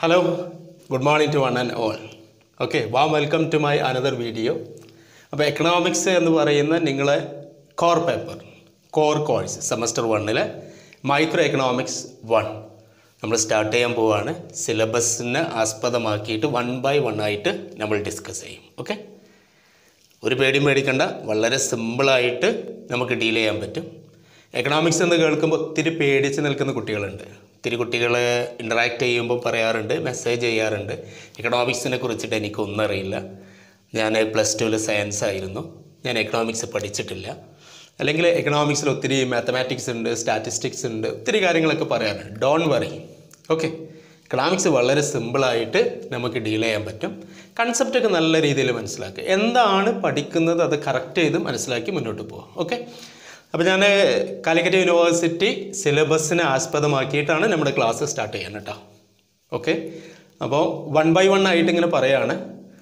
Hello, good morning to one and all. Okay, warm welcome to my another video. അപ്പോൾ economics എന്ന് പറയുന്ന നിങ്ങളെ core paper core course semester 1-ലെ micro economics 1 നമ്മൾ start ചെയ്യാൻ പോവുകയാണ്. സിലബസിനെ ആസ്പദമാക്കിയിട്ട് 1 by 1 ആയിട്ട് നമ്മൾ ഡിസ്കസ് ചെയ്യും. ഓക്കെ, ഒരു പേടിയും പേടിക്കണ്ട, വളരെ സിമ്പിളായിട്ട് നമുക്ക് ഡീൽ ചെയ്യാൻ പറ്റും. എക്കണോമിക്സ് എന്ന് കേൾക്കുമ്പോൾ ഒത്തിരി പേടിച്ച് നിൽക്കുന്ന കുട്ടികളുണ്ട്. ഒത്തിരി കുട്ടികൾ ഇൻറ്ററാക്ട് ചെയ്യുമ്പോൾ പറയാറുണ്ട്, മെസ്സേജ് ചെയ്യാറുണ്ട്, എക്കണോമിക്സിനെ കുറിച്ചിട്ട് എനിക്കൊന്നും അറിയില്ല, ഞാൻ +2 സയൻസ് ആയിരുന്നു, ഞാൻ എക്കണോമിക്സ് പഠിച്ചിട്ടില്ല, അല്ലെങ്കിൽ എക്കണോമിക്സിൽ ഒത്തിരി മാത്തമാറ്റിക്സ് ഉണ്ട്, സ്റ്റാറ്റിസ്റ്റിക്സ് ഉണ്ട്, ഒത്തിരി കാര്യങ്ങളൊക്കെ പറയാറുണ്ട്. Don't worry. ഓക്കെ, എക്കണോമിക്സ് വളരെ സിമ്പിളായിട്ട് നമുക്ക് ഡീൽ ചെയ്യാൻ പറ്റും. കൺസെപ്റ്റൊക്കെ നല്ല രീതിയിൽ മനസ്സിലാക്കുക, എന്താണ് പഠിക്കുന്നത് അത് കറക്റ്റ് ചെയ്ത് മനസ്സിലാക്കി മുന്നോട്ട് പോകാം. ഓക്കെ, അപ്പോൾ ഞാൻ കാലിക്കറ്റ് യൂണിവേഴ്സിറ്റി സിലബസിനെ ആസ്പദമാക്കിയിട്ടാണ് നമ്മുടെ ക്ലാസ് സ്റ്റാർട്ട് ചെയ്യാൻ കേട്ടോ. ഓക്കെ, അപ്പോൾ 1 by 1 ആയിട്ട് ഇങ്ങനെ പറയുകയാണ്.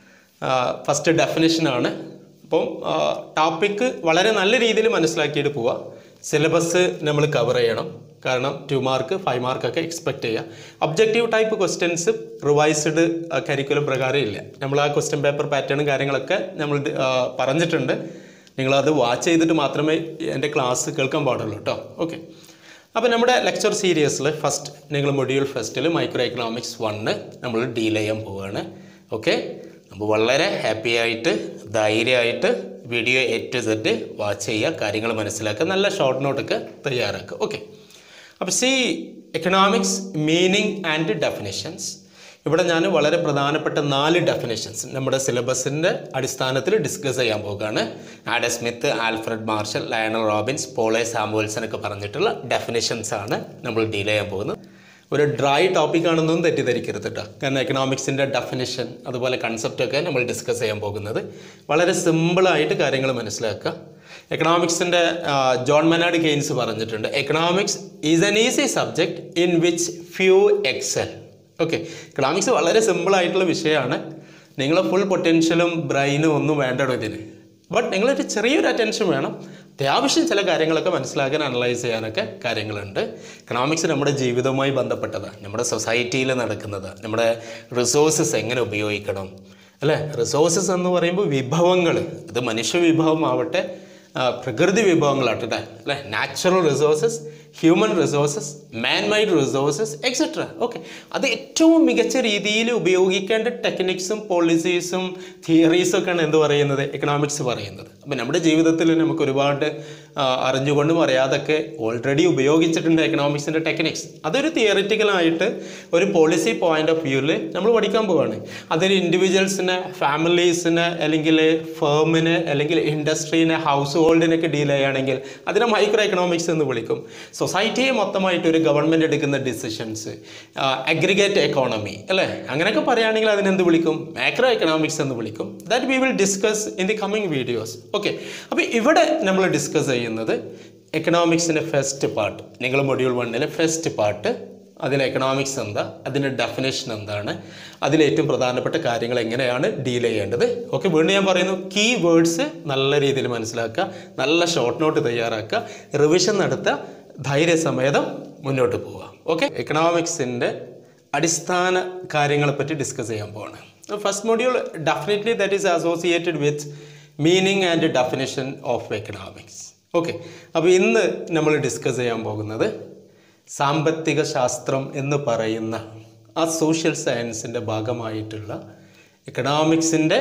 ഫസ്റ്റ് ഡെഫിനിഷനാണ്. അപ്പം ടോപ്പിക്ക് വളരെ നല്ല രീതിയിൽ മനസ്സിലാക്കിയിട്ട് പോവുക. സിലബസ് നമ്മൾ കവർ ചെയ്യണം, കാരണം 2 മാർക്ക് 5 മാർക്കൊക്കെ എക്സ്പെക്റ്റ് ചെയ്യുക. Objective type questions revised curriculum പ്രകാരം ഇല്ല. നമ്മൾ ആ ക്വസ്റ്റ്യൻ പേപ്പർ പാറ്റേണും കാര്യങ്ങളൊക്കെ നമ്മൾ പറഞ്ഞിട്ടുണ്ട്. നിങ്ങളത് വാച്ച് ചെയ്തിട്ട് മാത്രമേ എൻ്റെ ക്ലാസ് കേൾക്കാൻ പാടുള്ളൂ കേട്ടോ. ഓക്കെ, അപ്പോൾ നമ്മുടെ ലെക്ചർ സീരീസിൽ ഫസ്റ്റ് നിങ്ങൾ മൊഡ്യൂൾ ഫസ്റ്റിൽ മൈക്രോ എക്കണോമിക്സ് 1 നമ്മൾ ഡീൽ ചെയ്യാൻ പോവുകയാണ്. ഓക്കെ, അപ്പോൾ വളരെ ഹാപ്പി ആയിട്ട് ധൈര്യമായിട്ട് video A to Z watch ചെയ്യുക, കാര്യങ്ങൾ മനസ്സിലാക്കുക, നല്ല ഷോർട്ട് നോട്ടൊക്കെ തയ്യാറാക്കുക. ഓക്കെ, അപ്പോൾ എക്കണോമിക്സ് മീനിങ് ആൻഡ് ഡെഫിനിഷൻസ്. ഇവിടെ ഞാൻ വളരെ പ്രധാനപ്പെട്ട 4 ഡെഫിനിഷൻസ് നമ്മുടെ സിലബസിൻ്റെ അടിസ്ഥാനത്തിൽ ഡിസ്കസ് ചെയ്യാൻ പോകുകയാണ്. Adam Smith, Alfred Marshall, Lionel Robbins, പോളെ സാമുവൽസൺ ഒക്കെ പറഞ്ഞിട്ടുള്ള ഡെഫിനിഷൻസാണ് നമ്മൾ ഡീൽ ചെയ്യാൻ പോകുന്നത്. ഒരു ഡ്രൈ ടോപ്പിക്കാണെന്നൊന്നും തെറ്റിദ്ധരിക്കരുത് കേട്ടോ, കാരണം എക്കണോമിക്സിൻ്റെ ഡെഫിനിഷൻ അതുപോലെ കൺസെപ്റ്റൊക്കെ നമ്മൾ ഡിസ്കസ് ചെയ്യാൻ പോകുന്നത് വളരെ സിമ്പിളായിട്ട് കാര്യങ്ങൾ മനസ്സിലാക്കുക. എക്കണോമിക്സിൻ്റെ ജോൺ മെനാർഡ് കെയ്ൻസ് പറഞ്ഞിട്ടുണ്ട്, economics is an easy subject in which few excel. Okay, economics വളരെ സിമ്പിളായിട്ടുള്ള വിഷയമാണ്. നിങ്ങളെ ഫുൾ പൊട്ടൻഷ്യലും ബ്രെയിനും ഒന്നും വേണ്ടടോ ഇതിന്. ബട്ട് നിങ്ങളൊരു ചെറിയൊരു അറ്റൻഷൻ വേണം, അത്യാവശ്യം ചില കാര്യങ്ങളൊക്കെ മനസ്സിലാക്കാൻ അനലൈസ് ചെയ്യാനൊക്കെ കാര്യങ്ങളുണ്ട്. എക്കണോമിക്സ് നമ്മുടെ ജീവിതവുമായി ബന്ധപ്പെട്ടതാണ്, നമ്മുടെ സൊസൈറ്റിയിൽ നടക്കുന്നത്, നമ്മുടെ റിസോഴ്സസ് എങ്ങനെ ഉപയോഗിക്കണം അല്ലേ. റിസോഴ്സസ് എന്ന് പറയുമ്പോൾ വിഭവങ്ങൾ, അത് മനുഷ്യ വിഭവമാവട്ടെ പ്രകൃതി വിഭവങ്ങളാട്ടെ അല്ലേ, natural resources, human resources, man made resources etcetera. Okay, അത് ഏറ്റവും മികച്ച രീതിയിൽ ഉപയോഗിക്കേണ്ട ടെക്നിക്സും പോളിസീസും തിയറീസും ഒക്കെയാണ് എന്ത് പറയുന്നത്, എക്കണോമിക്സ് പറയുന്നത്. അപ്പം നമ്മുടെ ജീവിതത്തിൽ നമുക്ക് ഒരുപാട് അറിഞ്ഞുകൊണ്ടും അറിയാതൊക്കെ ഓൾറെഡി ഉപയോഗിച്ചിട്ടുണ്ട് എക്കണോമിക്സിൻ്റെ ടെക്നിക്സ്. അതൊരു തിയറിറ്റിക്കലായിട്ട് ഒരു പോളിസി പോയിന്റ് ഓഫ് വ്യൂവിൽ നമ്മൾ പഠിക്കാൻ പോവുകയാണ്. അതൊരു ഇൻഡിവിജ്വൽസിനെ, ഫാമിലീസിനെ, അല്ലെങ്കിൽ ഫേമിനെ, അല്ലെങ്കിൽ ഇൻഡസ്ട്രീനെ, ഹൗസ് ഹോൾഡിനൊക്കെ ഡീൽ ചെയ്യുകയാണെങ്കിൽ അതിനെ മൈക്രോ എക്കണോമിക്സ് എന്ന് വിളിക്കും. സൊസൈറ്റിയെ മൊത്തമായിട്ട് ഒരു ഗവൺമെൻറ് എടുക്കുന്ന ഡിസിഷൻസ്, അഗ്രിഗേറ്റ് എക്കോണമി അല്ലേ, അങ്ങനെയൊക്കെ പറയുകയാണെങ്കിൽ അതിനെന്ത് വിളിക്കും, മാക്രോ എക്കണോമിക്സ് എന്ന് വിളിക്കും. That we will discuss in the coming videos. Okay, അപ്പോൾ ഇവിടെ നമ്മൾ ഡിസ്കസ് ചെയ്യുന്നത് എക്കണോമിക്സിൻ്റെ ഫസ്റ്റ് പാർട്ട്, നിങ്ങൾ മൊഡ്യൂൾ 1-ലെ ഫസ്റ്റ് പാർട്ട്, അതിൽ എക്കണോമിക്സ് എന്താ, അതിൻ്റെ ഡെഫിനേഷൻ എന്താണ്, അതിലേറ്റവും പ്രധാനപ്പെട്ട കാര്യങ്ങൾ എങ്ങനെയാണ് ഡീൽ ചെയ്യേണ്ടത്. ഓക്കെ, വീണ്ടും ഞാൻ പറയുന്നു, കീ വേർഡ്സ് നല്ല രീതിയിൽ മനസ്സിലാക്കുക, നല്ല ഷോർട്ട് നോട്ട് തയ്യാറാക്കുക, റിവിഷൻ നടത്തുക, ധൈര്യസമേതം മുന്നോട്ട് പോവുക. ഓക്കെ, എക്കണോമിക്സിൻ്റെ അടിസ്ഥാന കാര്യങ്ങളെപ്പറ്റി ഡിസ്കസ് ചെയ്യാൻ പോവാണ്. First module definitely that is associated with meaning and definition of economics. Okay, അപ്പോൾ ഇന്ന് നമ്മൾ ഡിസ്കസ് ചെയ്യാൻ പോകുന്നത് സാമ്പത്തിക ശാസ്ത്രം എന്ന് പറയുന്ന ആ സോഷ്യൽ സയൻസിൻ്റെ ഭാഗമായിട്ടുള്ള എക്കണോമിക്സിൻ്റെ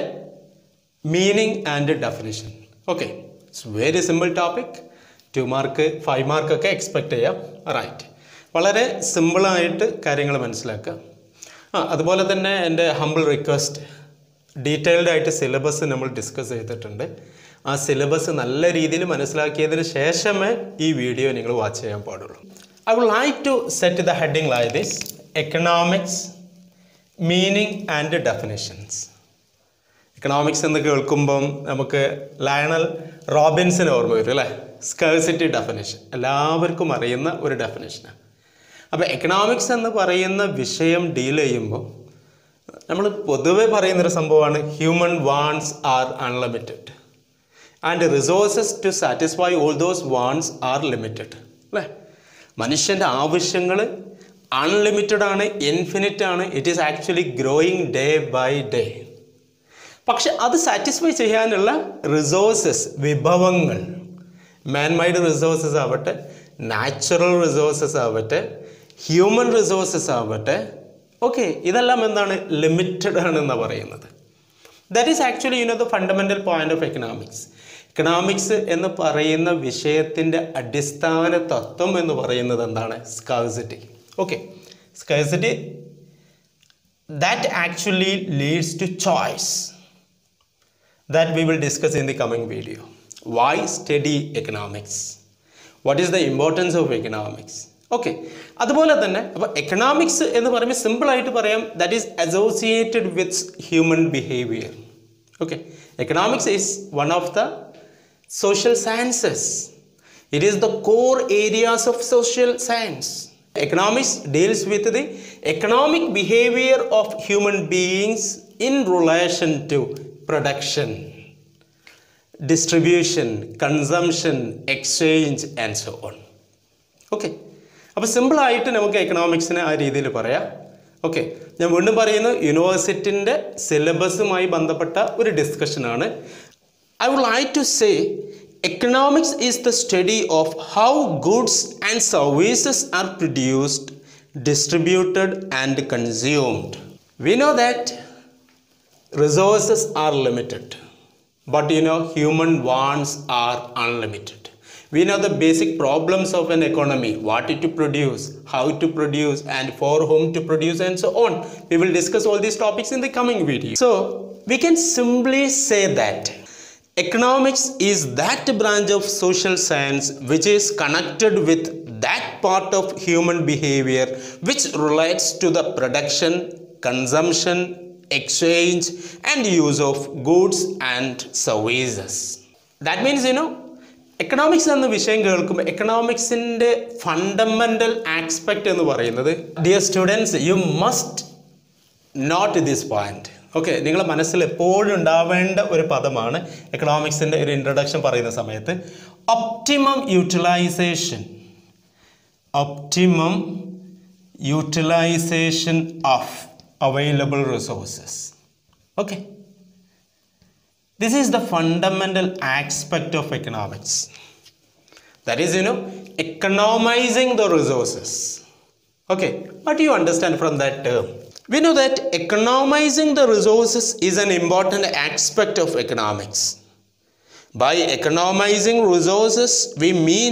meaning and definition. Okay, it's very simple topic. 2 mark 5 മാർക്കൊക്കെ എക്സ്പെക്റ്റ് ചെയ്യാം. റൈറ്റ്, വളരെ സിമ്പിളായിട്ട് കാര്യങ്ങൾ മനസ്സിലാക്കുക. അതുപോലെ തന്നെ എൻ്റെ ഹംബിൾ റിക്വസ്റ്റ്, ഡീറ്റെയിൽഡ് ആയിട്ട് സിലബസ് നമ്മൾ ഡിസ്കസ് ചെയ്തിട്ടുണ്ട്. ആ സിലബസ് നല്ല രീതിയിൽ മനസ്സിലാക്കിയതിന് ശേഷമേ ഈ വീഡിയോ നിങ്ങൾ വാച്ച് ചെയ്യാൻ പാടുള്ളൂ. I would like to set the heading like this: economics, meaning and definitions. Economics എന്ന് കേൾക്കുമ്പം നമുക്ക് ലയണൽ റോബിൻസിന് ഓർമ്മ വരും അല്ലേ, സ്കേഴ്സിറ്റി ഡെഫിനേഷൻ, എല്ലാവർക്കും അറിയുന്ന ഒരു ഡെഫിനേഷനാണ്. അപ്പോൾ എക്കണോമിക്സ് എന്ന് പറയുന്ന വിഷയം ഡീൽ ചെയ്യുമ്പോൾ നമ്മൾ പൊതുവെ പറയുന്നൊരു സംഭവമാണ് human wants are unlimited and resources to satisfy all those wants are limited അല്ലേ. മനുഷ്യൻ്റെ ആവശ്യങ്ങൾ അൺലിമിറ്റഡ് ആണ്, ഇൻഫിനിറ്റ് ആണ്. It is actually growing day by day. പക്ഷെ അത് സാറ്റിസ്ഫൈ ചെയ്യാനുള്ള റിസോഴ്സസ്, വിഭവങ്ങൾ, മാൻമെയ്ഡ് റിസോഴ്സസ് ആവട്ടെ, നാച്ചുറൽ റിസോഴ്സസ് ആവട്ടെ, ഹ്യൂമൻ റിസോഴ്സസ് ആവട്ടെ, ഓക്കെ, ഇതെല്ലാം എന്താണ്, ലിമിറ്റഡ് ആണെന്നാണ് പറയുന്നത്. That is actually the fundamental point of economics. Economics എന്ന് പറയുന്ന വിഷയത്തിൻ്റെ അടിസ്ഥാന തത്വം എന്ന് പറയുന്നത് എന്താണ്? Scarcity. Okay, scarcity that actually leads to choice. That we will discuss in the coming video. Why study economics? What is the importance of economics? Okay. അതുപോലെ തന്നെ അപ്പോൾ എക്കണോമിക്സ് എന്ന് പറയുമ്പോൾ സിമ്പിളായിട്ട് പറയാം, that is associated with human behaviour. Okay, economics is one of the social sciences. It is the core areas of social science. Economics deals with the economic behavior of human beings in relation to production, distribution, consumption, exchange and so on. Okay. അപ്പോൾ സിമ്പിളായിട്ട് നമുക്ക് എക്കണോമിക്സിനെ ആ രീതിയിൽ പറയാം. Okay, ഞാൻ വീണ്ടും പറയുന്നു, യൂണിവേഴ്സിറ്റിൻ്റെ സിലബസുമായി ബന്ധപ്പെട്ട ഒരു ഡിസ്കഷനാണ്. I would like to say economics is the study of how goods and services are produced, distributed and consumed. We know that resources are limited, but human wants are unlimited. We know the basic problems of an economy, what to produce, how to produce and for whom to produce and so on. We will discuss all these topics in the coming video. So we can simply say that economics is that branch of social science which is connected with that part of human behavior which relates to the production, consumption, exchange and use of goods and services. That means economics എന്ന വിഷയം കേൾക്കുമ്പോൾ എക്കണോമിക്സിൻ്റെ fundamental aspect എന്ന് പറയുന്നത്, dear students, you must note this point. Okay, നിങ്ങളുടെ മനസ്സിൽ എപ്പോഴും ഉണ്ടാവേണ്ട ഒരു പദമാണ് എക്കണോമിക്സിൻ്റെ ഒരു ഇൻട്രൊഡക്ഷൻ പറയുന്ന സമയത്ത് optimum utilisation. Optimum utilisation of available resources. Okay, this is the fundamental aspect of economics. That is, economizing the resources. Okay, what do you understand from that term? We know that economizing the resources is an important aspect of economics. By economizing resources, we mean,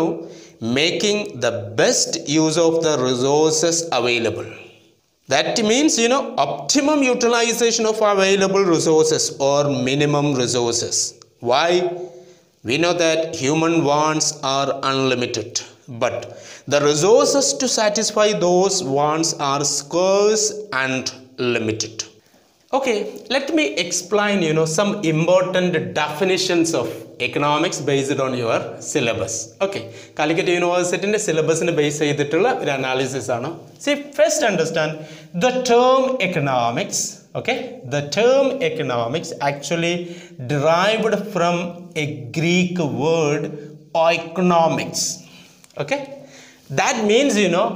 making the best use of the resources available. That means, optimum utilization of available resources or minimum resources. Why? We know that human wants are unlimited, but the resources to satisfy those wants are scarce and limited. Okay, let me explain, some important definitions of economics based on your syllabus. Okay, Calicut University in the syllabus in the base analysis. See, first understand the term economics. Okay, the term economics actually derived from a Greek word oikonomics. Okay, that means,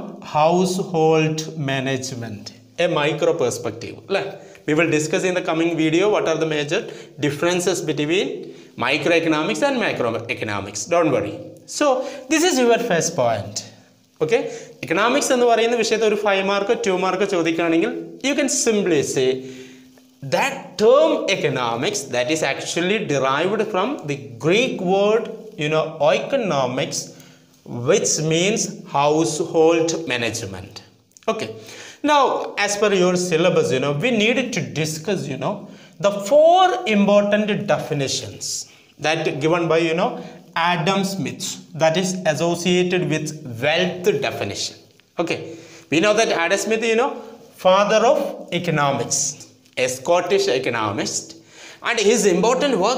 household management, a micro perspective. We will discuss in the coming video what are the major differences between microeconomics and macroeconomics. Don't worry. So this is your first point. Okay, economics എന്ന് പറയുന്ന വിഷയത്തെ ഒരു 5 mark 2 mark ചോദിക്കുകയാണെങ്കിൽ you can simply say that term economics, that is actually derived from the Greek word oikonomics, which means household management. Okay, now as per your syllabus, we needed to discuss the 4 important definitions that given by Adam Smith, that is associated with wealth definition. Okay, we know that Adam Smith, father of economics, a Scottish economist, and his important work,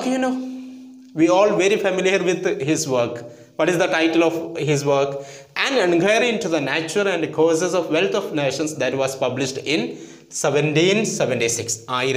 we all very familiar with his work. What is the title of his work? An Inquiry into the Nature and Causes of Wealth of Nations, that was published in 1776.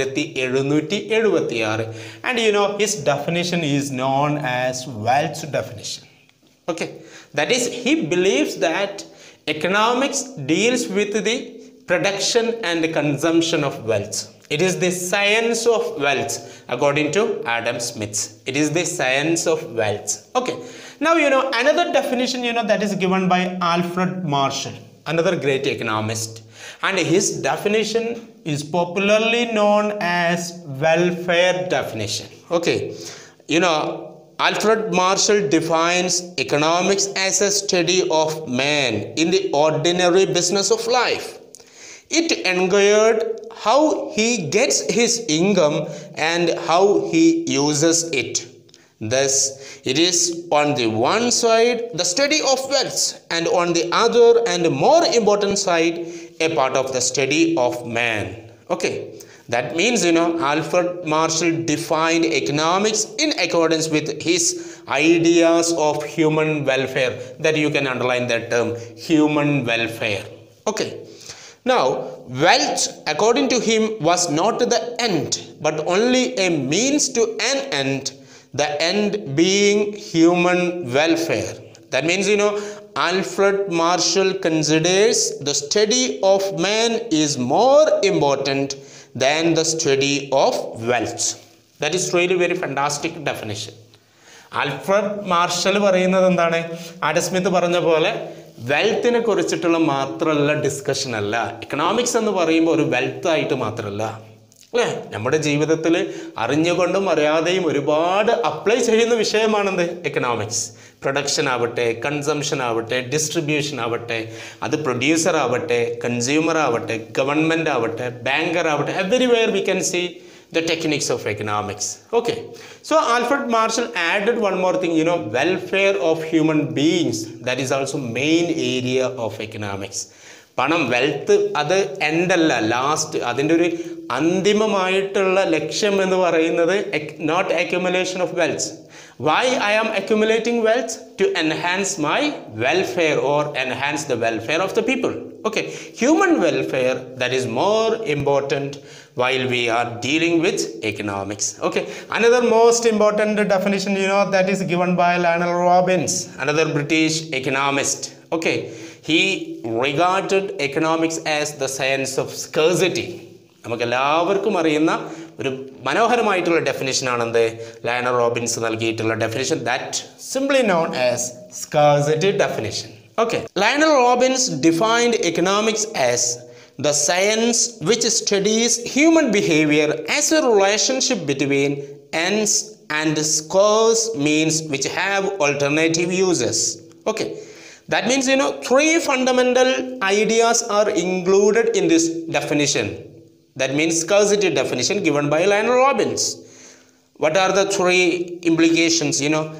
And his definition is known as wealth definition. Okay, that is, he believes that economics deals with the production and consumption of wealth. It is the science of wealth, according to Adam Smith. It is the science of wealth. Okay. Now, another definition, that is given by Alfred Marshall, another great economist. And his definition is popularly known as welfare definition. Okay. Alfred Marshall defines economics as a study of man in the ordinary business of life. It inquired how he gets his income and how he uses it. Thus, it is on the one side the study of wealth, and on the other and more important side a part of the study of man. Okay. That means, Alfred Marshall defined economics in accordance with his ideas of human welfare. That you can underline that term, human welfare. Okay. Now, wealth, according to him, was not the end, but only a means to an end, the end being human welfare. That means, Alfred Marshall considers the study of man is more important than the study of wealth. That is really very fantastic definition. Alfred Marshall പറയുന്നത് എന്താണ്? Adam Smith പറഞ്ഞ പോലെ വെൽത്തിനെ കുറിച്ചിട്ടുള്ള മാത്രമല്ല discussion അല്ല. Economics എന്ന് പറയുമ്പോൾ ഒരു വെൽത്ത് ആയിട്ട് മാത്രമല്ല, അല്ലേ? നമ്മുടെ ജീവിതത്തിൽ അറിഞ്ഞുകൊണ്ടും അറിയാതെയും ഒരുപാട് അപ്ലൈ ചെയ്യുന്ന വിഷയമാണെന്ത്? എക്കണോമിക്സ്. പ്രൊഡക്ഷൻ ആവട്ടെ, കൺസംഷൻ ആവട്ടെ, ഡിസ്ട്രിബ്യൂഷൻ ആവട്ടെ, അത് പ്രൊഡ്യൂസർ ആവട്ടെ, കൺസ്യൂമർ ആവട്ടെ, ഗവൺമെൻറ് ആവട്ടെ, ബാങ്കർ ആവട്ടെ, everywhere we can see the techniques of economics. Okay. So Alfred Marshall added one more thing, welfare of human beings. That is also main area of economics. പണം, wealth, അത് എൻഡല്ല, last, അതിൻ്റെ ഒരു അന്തിമമായിട്ടുള്ള ലക്ഷ്യം എന്ന് പറയുന്നത് not accumulation of wealth. Why I am accumulating wealth? To enhance my welfare or enhance the welfare of the people. Okay, human welfare, that is more important while we are dealing with economics. Okay, another most important definition, that is given by Lionel Robbins, another British economist. Okay, he regarded economics as the science of scarcity. നമുക്ക് എല്ലാവർക്കും അറിയുന്ന ഒരു മനോഹരമായിട്ടുള്ള ഡെഫിനിഷനാണെന്ത് Lionel Robbins നൽകിയിട്ടുള്ള definition, that simply known as scarcity definition. Okay, Lionel Robbins defined economics as the science which studies human behavior as a relationship between ends and scarce means which have alternative uses. Okay, that means three fundamental ideas are included in this definition. That means scarcity definition given by Lionel Robbins. What are the three implications?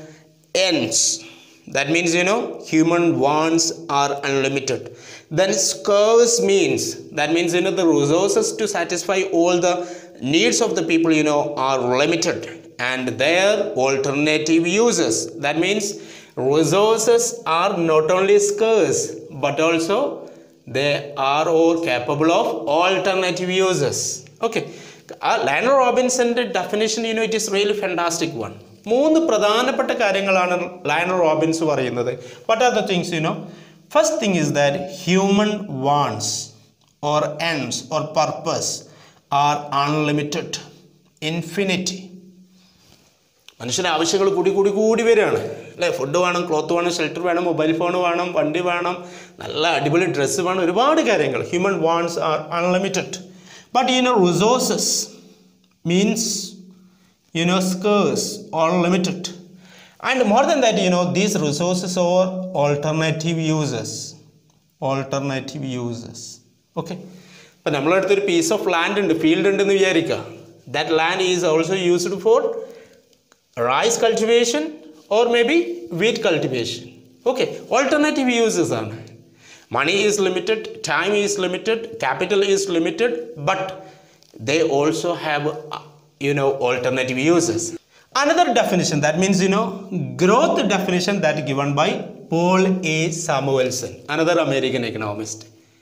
Ends. That means human wants are unlimited. Then scarce means, that means the resources to satisfy all the needs of the people are limited, and their alternative uses. That means resources are not only scarce but also they are all capable of alternative uses. Okay, Lionel Robinson's definition, it is really fantastic one. മൂന്ന് പ്രധാനപ്പെട്ട കാര്യങ്ങളാണ് Lionel Robbins പറയുന്നത്. What are the things? First thing is that human wants or ends or purpose are unlimited, infinity. മനുഷ്യൻ്റെ ആവശ്യങ്ങൾ കൂടി വരികയാണ്, അല്ലേ? Food വേണം, ക്ലോത്ത് വേണം, ഷെൽട്ടർ വേണം, മൊബൈൽ ഫോൺ വേണം, വണ്ടി വേണം, നല്ല അടിപൊളി ഡ്രസ്സ് വേണം, ഒരുപാട് കാര്യങ്ങൾ. Human wants are unlimited. But resources means scarce or limited. And more than that, these resources are alternative uses. Okay. But നമ്മളെ അടുത്തൊരു പീസ് ഓഫ് ലാൻഡ് ഉണ്ട്, ഫീൽഡ് ഉണ്ടെന്ന് വിചാരിക്കുക. That land is also used for rice cultivation or may be wheat cultivation. Okay, alternative uses ആണ്. Money is limited, time is limited, capital is limited, but they also have alternative uses. Another definition, that means growth definition, that given by Paul A. Samuelson, another American economist.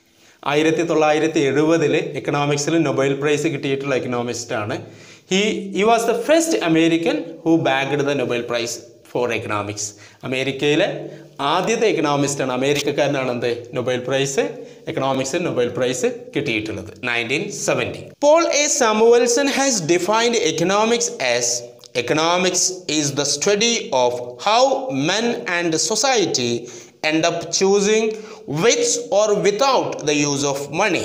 1970 എക്കണോമിക്സിൽ Nobel prize കിട്ടിയിട്ടുള്ള economist ആണ്. He was the first American who bagged the Nobel Prize for economics. അമേരിക്കയിലെ ആദ്യത്തെ എക്കണോമിസ്റ്റാണ്, അമേരിക്കക്കാരനാണ് എന്ത് Nobel prize എക്കണോമിക്സിൽ Nobel prize കിട്ടിയിട്ടുള്ളത് 1970. Paul A Samuelson has defined economics as economics is the study of how men and society end up choosing with or without the use of money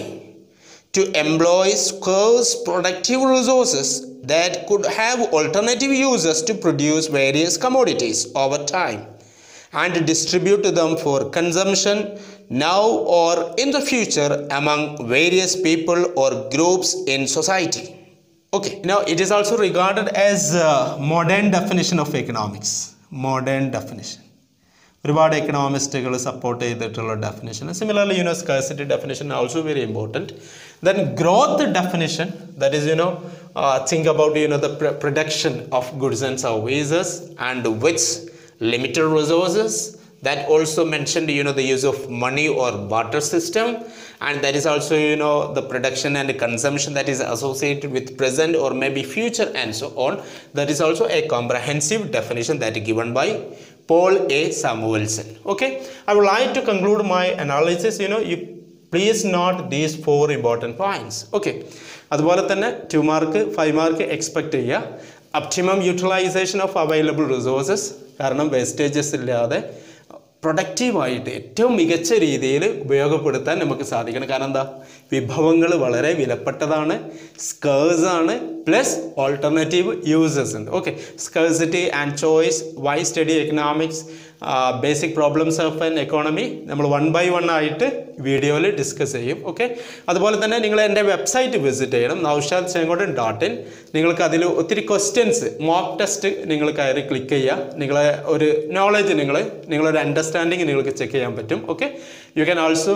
to employ scarce productive resources that could have alternative uses to produce various commodities over time and distribute them for consumption now or in the future among various people or groups in society. Okay, now it is also regarded as a modern definition of economics. Modern definition. ഒരുപാട് എക്കണോമിസ്റ്റുകൾ support ചെയ്തിട്ടുള്ള definition. Similarly scarcity definition also very important. Then growth definition, that is think about the production of goods and services and with limited resources. That also mentioned the use of money or barter system, and that is also the production and consumption that is associated with present or maybe future and so on. That is also a comprehensive definition that is given by Paul A. Samuelson. Okay, I would like to conclude my analysis. You please note these 4 important points. Okay, അതുപോലെ തന്നെ 2 mark 5 mark expect ചെയ്യുക. Optimum utilisation of available resources, കാരണം wastages ഇല്ലാതെ പ്രൊഡക്റ്റീവായിട്ട് ഏറ്റവും മികച്ച രീതിയിൽ ഉപയോഗപ്പെടുത്താൻ നമുക്ക് സാധിക്കണം. കാരണം എന്താ, വിഭവങ്ങൾ വളരെ വിലപ്പെട്ടതാണ്, സ്കേഴ്സാണ്, പ്ലസ് ഓൾട്ടർനേറ്റീവ് യൂസസ് ഉണ്ട്. Okay, scarcity and choice, why study economics, basic problems of an economy നമ്മൾ 1 by 1 ആയിട്ട് വീഡിയോയിൽ ഡിസ്കസ് ചെയ്യും. ഓക്കെ, അതുപോലെ തന്നെ നിങ്ങൾ എൻ്റെ വെബ്സൈറ്റ് വിസിറ്റ് ചെയ്യണം, naushadchengotin.in. നിങ്ങൾക്ക് അതിൽ ഒത്തിരി ക്വസ്റ്റ്യൻസ്, മോക്ക് ടെസ്റ്റ് നിങ്ങൾ കയറി ക്ലിക്ക് ചെയ്യുക. നിങ്ങളെ ഒരു നോളജ് നിങ്ങളൊരു അണ്ടർസ്റ്റാൻഡിങ് നിങ്ങൾക്ക് ചെക്ക് ചെയ്യാൻ പറ്റും. Okay, you can also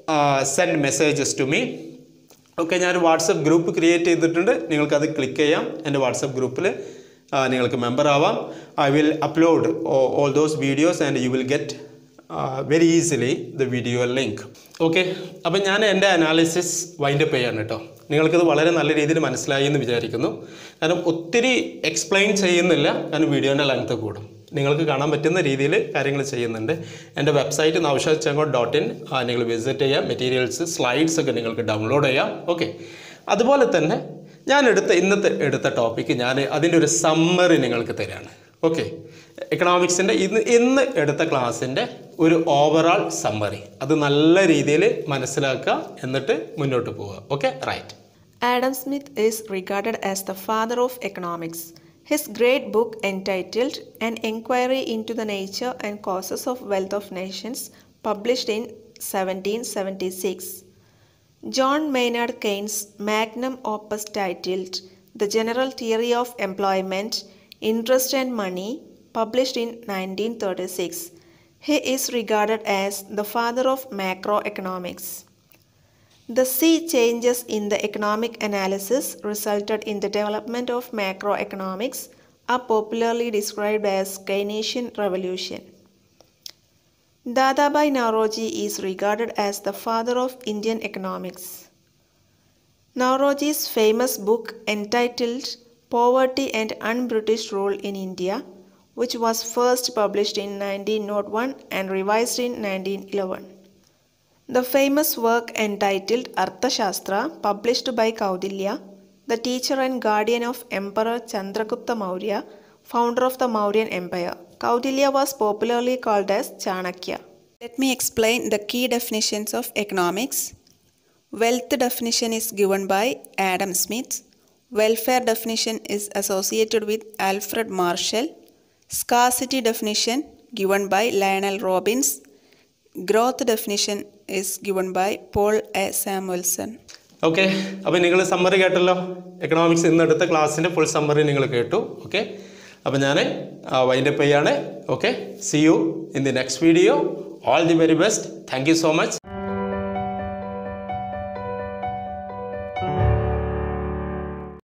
send messages to me. Okay, ഞാൻ വാട്സപ്പ് ഗ്രൂപ്പ് ക്രിയേറ്റ് ചെയ്തിട്ടുണ്ട്, നിങ്ങൾക്കത് ക്ലിക്ക് ചെയ്യാം. എൻ്റെ വാട്സപ്പ് ഗ്രൂപ്പിൽ നിങ്ങൾക്ക് മെമ്പർ ആവാം. I will upload all those videos and you will get very easily the video link. Okay, അപ്പം ഞാൻ എൻ്റെ അനാലിസിസ് വൈൻഡപ്പ് ചെയ്യാണ് കേട്ടോ. നിങ്ങൾക്കിത് വളരെ നല്ല രീതിയിൽ മനസ്സിലായി എന്ന് വിചാരിക്കുന്നു. കാരണം ഒത്തിരി എക്സ്പ്ലെയിൻ ചെയ്യുന്നില്ല, കാരണം വീഡിയോൻ്റെ ലെങ്ത് കൂടും. നിങ്ങൾക്ക് കാണാൻ പറ്റുന്ന രീതിയിൽ കാര്യങ്ങൾ ചെയ്യുന്നുണ്ട്. എൻ്റെ വെബ്സൈറ്റ് naushadchengotin നിങ്ങൾ വിസിറ്റ് ചെയ്യാം. മെറ്റീരിയൽസ്, സ്ലൈഡ്സ് ഒക്കെ നിങ്ങൾക്ക് ഡൗൺലോഡ് ചെയ്യാം. ഓക്കെ, അതുപോലെ തന്നെ ഞാൻ ഇന്നത്തെ എടുത്ത ടോപ്പിക്ക് ഞാൻ അതിൻ്റെ ഒരു സമ്മറി നിങ്ങൾക്ക് തരാണ്. ഓക്കെ, എക്കണോമിക്സിൻ്റെ ഇന്ന് എടുത്ത ക്ലാസ്സിൻ്റെ ഒരു ഓവറോൾ സമ്മറി, അത് നല്ല രീതിയിൽ മനസ്സിലാക്കുക, എന്നിട്ട് മുന്നോട്ട് പോവുക. Okay, right. Adam Smith is regarded as the father of economics. His great book entitled An Enquiry into the Nature and Causes of Wealth of Nations, published in 1776. John Maynard Keynes' magnum opus titled The General Theory of Employment, Interest and Money, published in 1936. He is regarded as the father of macroeconomics. The sea changes in the economic analysis resulted in the development of macroeconomics, are popularly described as Keynesian revolution. Dadabhai Naoroji is regarded as the father of Indian economics. Naoroji's famous book entitled Poverty and Un-British Rule in India, which was first published in 1901 and revised in 1911. The famous work entitled Arthashastra, published by Kaudilya, the teacher and guardian of Emperor Chandragupta Maurya, founder of the Mauryan Empire. Kaudilya was popularly called as Chanakya. Let me explain the key definitions of economics. Wealth definition is given by Adam Smith. Welfare definition is associated with Alfred Marshall. Scarcity definition given by Lionel Robbins. Growth definition is given by Paul A. Samuelson. Okay, അപ്പോൾ നിങ്ങൾ summary കേട്ടല്ലോ. Economics ഇന്നെടുത്ത ക്ലാസ്സിൻ്റെ full summary നിങ്ങൾ കേട്ടു. Okay, അപ്പോൾ ഞാൻ wind up ചെയ്യാണ്. Okay, see you in the next video. All the very best. Thank you so much.